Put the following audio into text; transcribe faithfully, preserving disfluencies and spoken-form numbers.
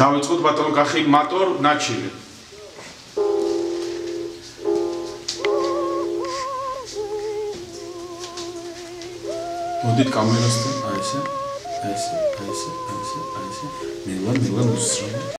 დავიწყოთ ბატონო კახი მატორ ნაჩილი. მოდით კამერასთან, აი ესე, აი ესე, აი ესე, აი ესე, აი ესე. მე ვარ, მე ვარ მუსრა.